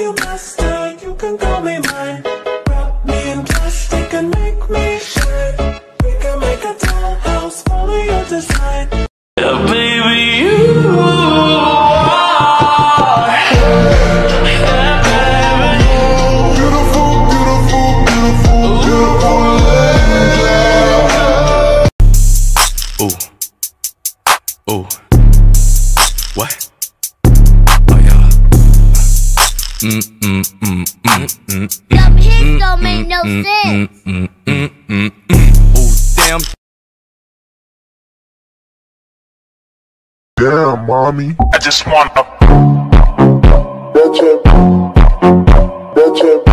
you master, you can call me mine. Wrap me in plastic and make me shine. We can make a dollhouse, follow your design. Yeah, baby, you are. Yeah, baby. Beautiful, beautiful, beautiful, beautiful lady. Ooh. Ooh. What? Oh yeah. Some hits don't make no sense. Ooh, damn. Damn, mommy. I just wanna. Bitch.